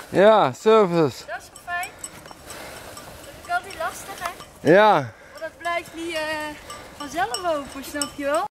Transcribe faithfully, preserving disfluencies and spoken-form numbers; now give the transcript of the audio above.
Ja, service. Dat is wel fijn. Dat is altijd lastig, hè? Ja. Want dat blijft niet uh, vanzelf open, snap je wel?